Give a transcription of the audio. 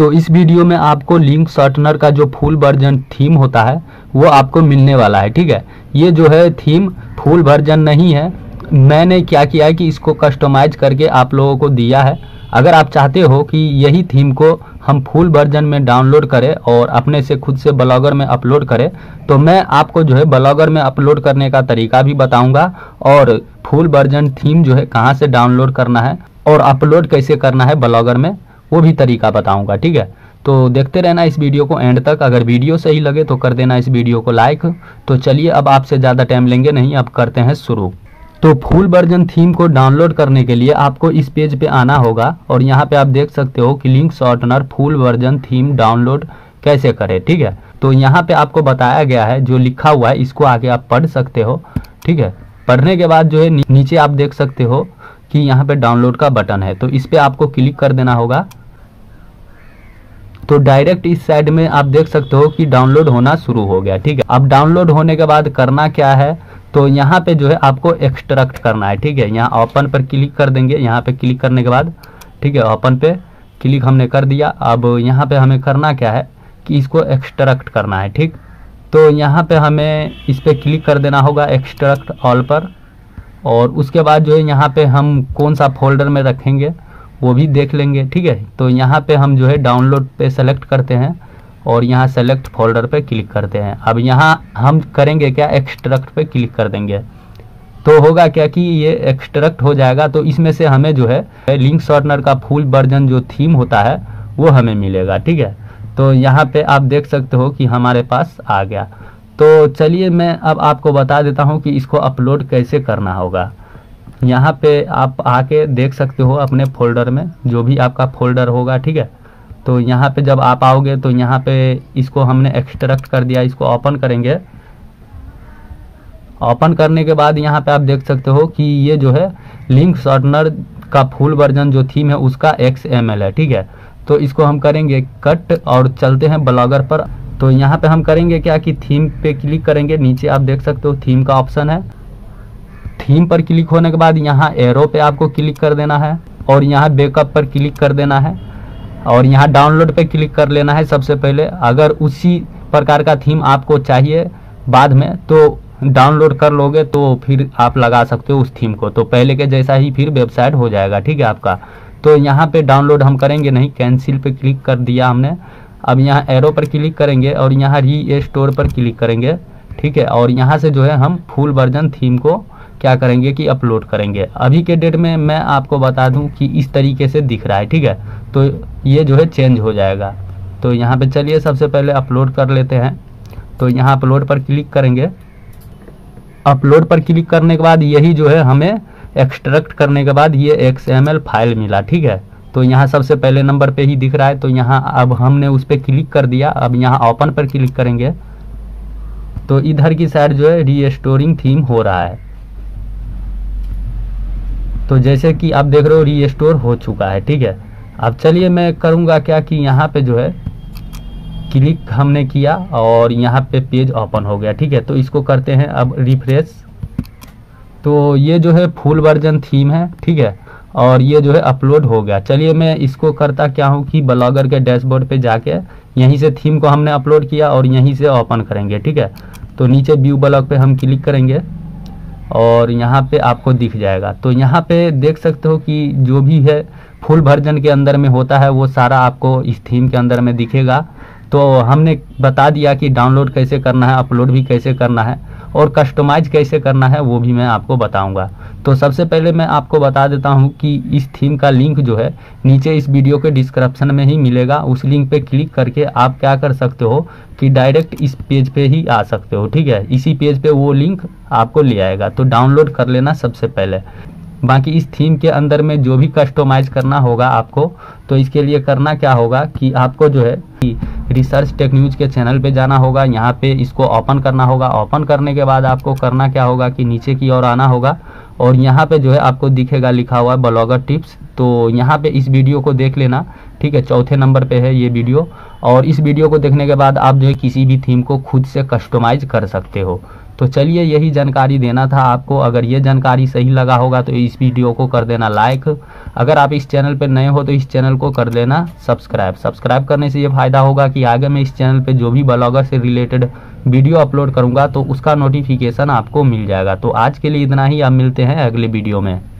तो इस वीडियो में आपको लिंक शॉर्टनर का जो फुल वर्जन थीम होता है वो आपको मिलने वाला है। ठीक है, ये जो है थीम फुल वर्जन नहीं है। मैंने क्या किया है कि इसको कस्टमाइज करके आप लोगों को दिया है। अगर आप चाहते हो कि यही थीम को हम फुल वर्जन में डाउनलोड करें और अपने से खुद से ब्लॉगर में अपलोड करें, तो मैं आपको जो है ब्लॉगर में अपलोड करने का तरीका भी बताऊंगा और फुल वर्जन थीम जो है कहाँ से डाउनलोड करना है और अपलोड कैसे करना है ब्लॉगर में, वो भी तरीका बताऊंगा। ठीक है, तो देखते रहना इस वीडियो को एंड तक। अगर वीडियो सही लगे तो कर देना इस वीडियो को लाइक। तो चलिए अब आपसे ज़्यादा टाइम लेंगे नहीं, अब करते हैं शुरू। तो फुल वर्जन थीम को डाउनलोड करने के लिए आपको इस पेज पे आना होगा और यहाँ पे आप देख सकते हो कि link shortener full version theme download कैसे करें। ठीक है, तो यहाँ पे आपको बताया गया है, जो लिखा हुआ है इसको आगे आप पढ़ सकते हो। ठीक है, पढ़ने के बाद जो है नीचे आप देख सकते हो कि यहाँ पे डाउनलोड का बटन है, तो इस पे आपको क्लिक कर देना होगा। तो डायरेक्ट इस साइड में आप देख सकते हो कि डाउनलोड होना शुरू हो गया। ठीक है, अब डाउनलोड होने के बाद करना क्या है, तो यहाँ पे जो है आपको एक्सट्रैक्ट करना है। ठीक है, यहाँ ओपन पर क्लिक कर देंगे। यहाँ पे क्लिक करने के बाद ठीक है, ओपन पे क्लिक हमने कर दिया। अब यहाँ पे हमें करना क्या है कि इसको एक्सट्रैक्ट करना है। ठीक, तो यहाँ पे हमें इस पे क्लिक कर देना होगा एक्सट्रैक्ट ऑल पर, और उसके बाद जो है यहाँ पे हम कौन सा फोल्डर में रखेंगे वो भी देख लेंगे। ठीक है, तो यहाँ पे हम जो है डाउनलोड पे सेलेक्ट करते हैं और यहाँ सेलेक्ट फोल्डर पे क्लिक करते हैं। अब यहाँ हम करेंगे क्या, एक्सट्रैक्ट पे क्लिक कर देंगे। तो होगा क्या कि ये एक्सट्रैक्ट हो जाएगा, तो इसमें से हमें जो है लिंक शॉर्टनर का फुल वर्जन जो थीम होता है वो हमें मिलेगा। ठीक है, तो यहाँ पे आप देख सकते हो कि हमारे पास आ गया। तो चलिए मैं अब आपको बता देता हूँ कि इसको अपलोड कैसे करना होगा। यहाँ पे आप आके देख सकते हो अपने फोल्डर में, जो भी आपका फोल्डर होगा। ठीक है, तो यहाँ पे जब आप आओगे तो यहाँ पे इसको हमने एक्सट्रैक्ट कर दिया, इसको ओपन करेंगे। ओपन करने के बाद यहाँ पे आप देख सकते हो कि ये जो है लिंक शॉर्टनर का फुल वर्जन जो थीम है उसका XML है। ठीक है, तो इसको हम करेंगे कट और चलते हैं ब्लॉगर पर। तो यहाँ पे हम करेंगे क्या कि थीम पे क्लिक करेंगे। नीचे आप देख सकते हो थीम का ऑप्शन है। थीम पर क्लिक होने के बाद यहाँ एरो पे आपको क्लिक कर देना है और यहाँ बैकअप पर क्लिक कर देना है और यहाँ डाउनलोड पे क्लिक कर लेना है सबसे पहले। अगर उसी प्रकार का थीम आपको चाहिए बाद में तो डाउनलोड कर लोगे तो फिर आप लगा सकते हो उस थीम को, तो पहले के जैसा ही फिर वेबसाइट हो जाएगा। ठीक है आपका, तो यहाँ पे डाउनलोड हम करेंगे नहीं, कैंसिल पे क्लिक कर दिया हमने। अब यहाँ एरो पर क्लिक करेंगे और यहाँ रीस्टोर पर क्लिक करेंगे। ठीक है, और यहाँ से जो है हम फुल वर्जन थीम को क्या करेंगे कि अपलोड करेंगे। अभी के डेट में मैं आपको बता दूं कि इस तरीके से दिख रहा है। ठीक है, तो ये जो है चेंज हो जाएगा। तो यहाँ पे चलिए सबसे पहले अपलोड कर लेते हैं। तो यहाँ अपलोड पर क्लिक करेंगे। अपलोड पर क्लिक करने के बाद यही जो है हमें एक्सट्रैक्ट करने के बाद ये XML फाइल मिला। ठीक है, तो यहाँ सबसे पहले नंबर पे ही दिख रहा है, तो यहाँ अब हमने उस पर क्लिक कर दिया। अब यहाँ ओपन पर क्लिक करेंगे तो इधर की साइड जो है रीस्टोरिंग थीम हो रहा है। तो जैसे कि आप देख रहे हो रीस्टोर हो चुका है। ठीक है, अब चलिए मैं करूँगा क्या कि यहाँ पे जो है क्लिक हमने किया और यहाँ पे पेज ओपन हो गया। ठीक है, तो इसको करते हैं अब रिफ्रेश। तो ये जो है फुल वर्जन थीम है। ठीक है, और ये जो है अपलोड हो गया। चलिए मैं इसको करता क्या हूँ कि ब्लॉगर के डैशबोर्ड पे जाके यहीं से थीम को हमने अपलोड किया और यहीं से ओपन करेंगे। ठीक है, तो नीचे व्यू ब्लॉग पे हम क्लिक करेंगे और यहाँ पे आपको दिख जाएगा। तो यहाँ पे देख सकते हो कि जो भी है फुल वर्जन के अंदर में होता है वो सारा आपको इस थीम के अंदर में दिखेगा। तो हमने बता दिया कि डाउनलोड कैसे करना है, अपलोड भी कैसे करना है और कस्टमाइज कैसे करना है वो भी मैं आपको बताऊंगा। तो सबसे पहले मैं आपको बता देता हूं कि इस थीम का लिंक जो है नीचे इस वीडियो के डिस्क्रिप्शन में ही मिलेगा। उस लिंक पे क्लिक करके आप क्या कर सकते हो कि डायरेक्ट इस पेज पे ही आ सकते हो। ठीक है, इसी पेज पे वो लिंक आपको ले आएगा, तो डाउनलोड कर लेना सबसे पहले। बाकी इस थीम के अंदर में जो भी कस्टमाइज करना होगा आपको, तो इसके लिए करना क्या होगा कि आपको जो है कि रिसर्च टेक न्यूज के चैनल पे जाना होगा। यहाँ पे इसको ओपन करना होगा। ओपन करने के बाद आपको करना क्या होगा कि नीचे की ओर आना होगा और यहाँ पे जो है आपको दिखेगा लिखा हुआ है ब्लॉगर टिप्स। तो यहाँ पे इस वीडियो को देख लेना। ठीक है, चौथे नंबर पे है ये वीडियो, और इस वीडियो को देखने के बाद आप जो है किसी भी थीम को खुद से कस्टमाइज कर सकते हो। तो चलिए यही जानकारी देना था आपको। अगर ये जानकारी सही लगा होगा तो इस वीडियो को कर देना लाइक। अगर आप इस चैनल पर नए हो तो इस चैनल को कर देना सब्सक्राइब करने से ये फ़ायदा होगा कि आगे मैं इस चैनल पे जो भी ब्लॉगर से रिलेटेड वीडियो अपलोड करूँगा तो उसका नोटिफिकेशन आपको मिल जाएगा। तो आज के लिए इतना ही, आप मिलते हैं अगले वीडियो में।